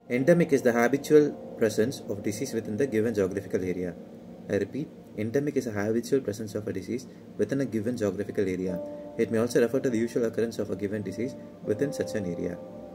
Endemic is the habitual presence of disease within the given geographical area. I repeat, endemic is a habitual presence of a disease within a given geographical area. It may also refer to the usual occurrence of a given disease within such an area.